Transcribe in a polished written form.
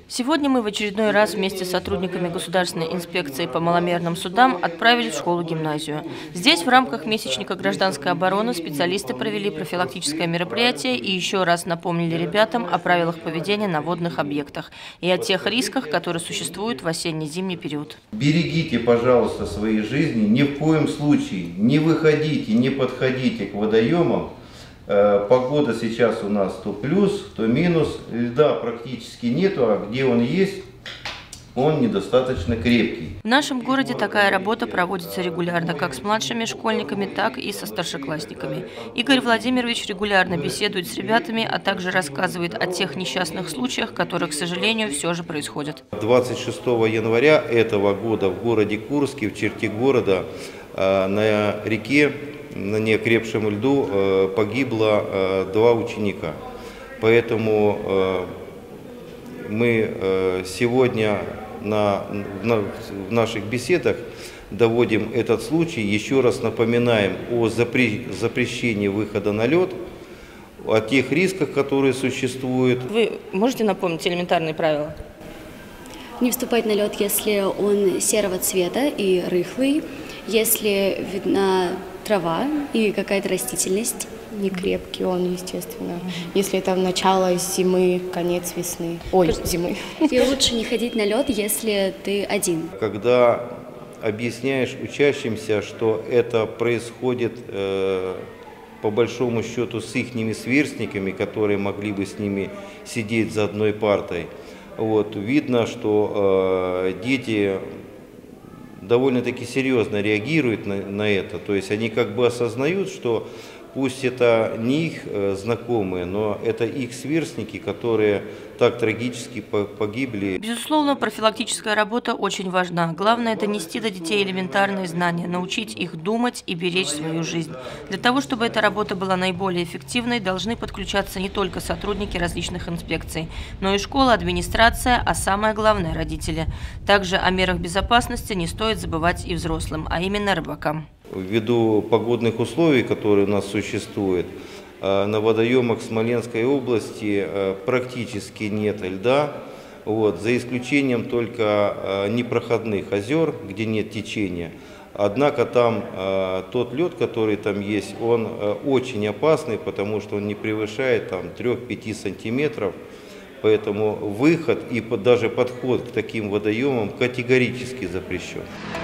Сегодня мы в очередной раз вместе с сотрудниками Государственной инспекции по маломерным судам отправились в школу-гимназию. Здесь в рамках месячника гражданской обороны специалисты провели профилактическое мероприятие и еще раз напомнили ребятам о правилах поведения на водных объектах и о тех рисках, которые существуют в осенне-зимний период. Берегите, пожалуйста, свои жизни, ни в коем случае не выходите, не подходите к водоемам. Погода сейчас у нас то плюс, то минус, льда практически нету, а где он есть, он недостаточно крепкий. В нашем городе такая работа проводится регулярно как с младшими школьниками, так и со старшеклассниками. Игорь Владимирович регулярно беседует с ребятами, а также рассказывает о тех несчастных случаях, которые, к сожалению, все же происходят. 26 января этого года в городе Курске, в черте города, на реке, на неокрепшем льду погибло 2 ученика. Поэтому мы сегодня в наших беседах доводим этот случай, еще раз напоминаем о запрещении выхода на лед, о тех рисках, которые существуют. Вы можете напомнить элементарные правила? Не вступать на лед, если он серого цвета и рыхлый, если видна трава и какая-то растительность. Не крепкий он, естественно. Если это начало зимы, конец весны. Ой, зимы. И лучше не ходить на лед, если ты один. Когда объясняешь учащимся, что это происходит по большому счету с ихними сверстниками, которые могли бы с ними сидеть за одной партой, видно, что дети довольно-таки серьезно реагируют на это. То есть они как бы осознают, что пусть это не их знакомые, но это их сверстники, которые так трагически погибли. Безусловно, профилактическая работа очень важна. Главное – донести до детей элементарные знания, научить их думать и беречь свою жизнь. Для того, чтобы эта работа была наиболее эффективной, должны подключаться не только сотрудники различных инспекций, но и школа, администрация, а самое главное – родители. Также о мерах безопасности не стоит забывать и взрослым, а именно рыбакам. Ввиду погодных условий, которые у нас существуют, на водоемах Смоленской области практически нет льда, за исключением только непроходных озер, где нет течения. Однако там тот лед, который там есть, он очень опасный, потому что он не превышает 3-5 сантиметров. Поэтому выход и даже подход к таким водоемам категорически запрещен.